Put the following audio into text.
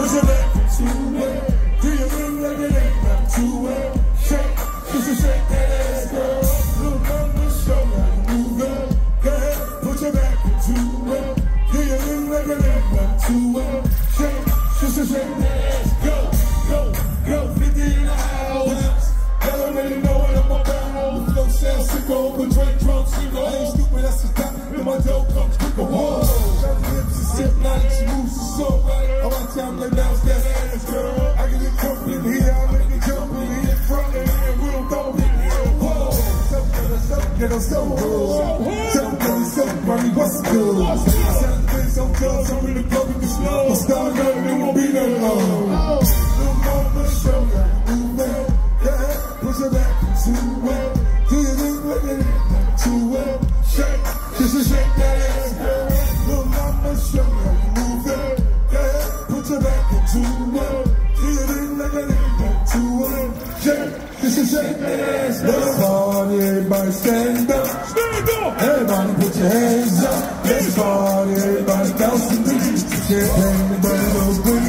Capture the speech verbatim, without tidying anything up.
Push it back to it. Do your thing like it ain't nothing to it. Shake, just to shake that ass, girl. Little mama, show me how to move it. Go ahead, put your back into it. Do your thing like it ain't nothing to it. Shake, just to shake that ass, go, go, go. fifty in the house. Y'all already know what I'm about. The flow sounds sick, open drink, drunk, single. I ain't stupid, that's the top. Then my dough comes quicker. Whoa, shot the hips and hypnotic, she moves the soul right. All my time like bounce that ass, girl. I get it jump in here, I make it jump in here, front and here, we don't throw it in here. Whoa, something, something, I'm so good. Something, something, mommy, what's good? Sound the things I'm drugs, I'm in the club with the snow. I'm starting up, it won't be that long. Little mama, show you how to move it. Yeah, push it back into it. Do your thing like it ain't nothing to it. Shake, just to shake that ass, girl. Little mama, show me how you move it. Yeah, put your back into it. Do your thing like it ain't nothing to it. Shake, just to shake that ass, girl. Let's party, everybody stand up. Stand up. Everybody put your hands up. Let's party, everybody bounce to the beat. Champagne, everybody goes good.